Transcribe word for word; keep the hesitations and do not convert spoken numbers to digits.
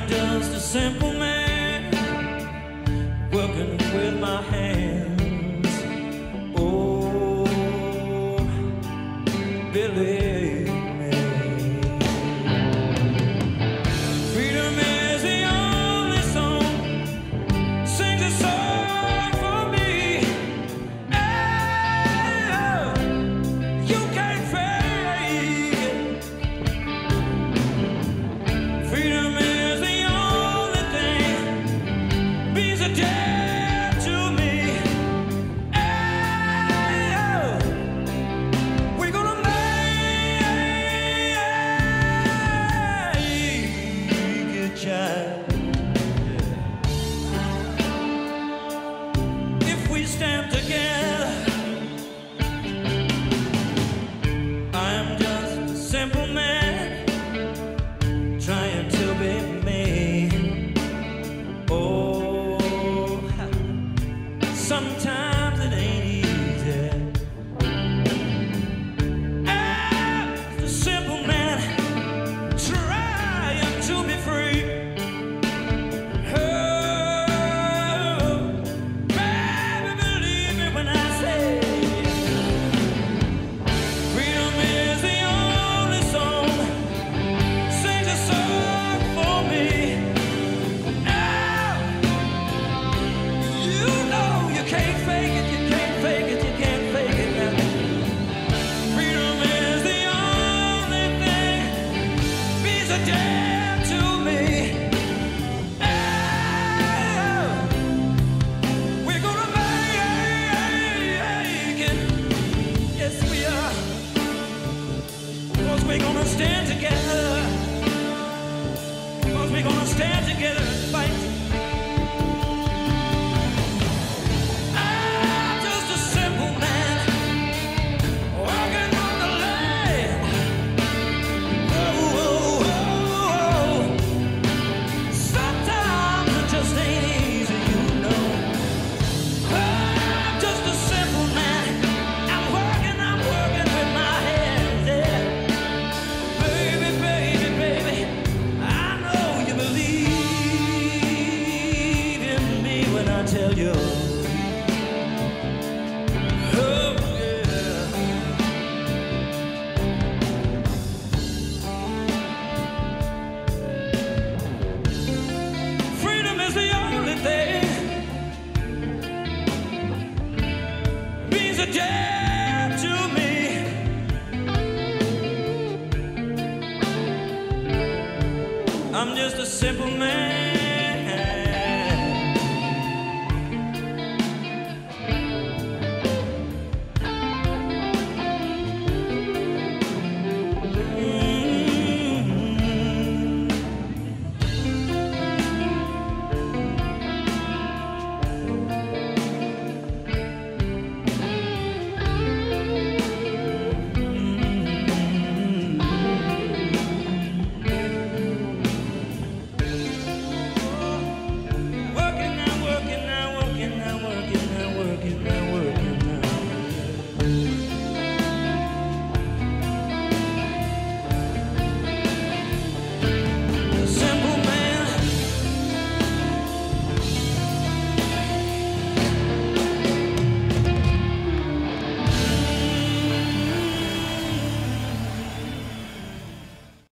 just a simple man working with my hands. Oh, believe me, freedom is the only song sings a song for me. Oh, you can't fake it. Freedom is the only thing means a damn to me. Oh, we're gonna make it, child. If we stand together, I'm just a simple man trying to be me. Oh, sometimes it ain't easy. I'm just a simple man trying to be free. Oh, baby, believe me when I say freedom is the only song sings a song for me. Oh, you know you can't fake it, you can't fake it, you can't fake it now. Freedom is the only thing means a damn to me. Oh, we're gonna make it. Yes, we are. 'Cause we're gonna stand together. 'Cause we're gonna stand together and fight. I'm just a simple man walking on the land. Oh, oh, oh, oh. Sometimes it just ain't easy, you know. I'm just a simple man. I'm working, I'm working with my hands, yeah. Baby, baby, baby, I know you believe in me when I tell you. Oh, yeah. Freedom is the only thing means a damn to me. I'm just a simple man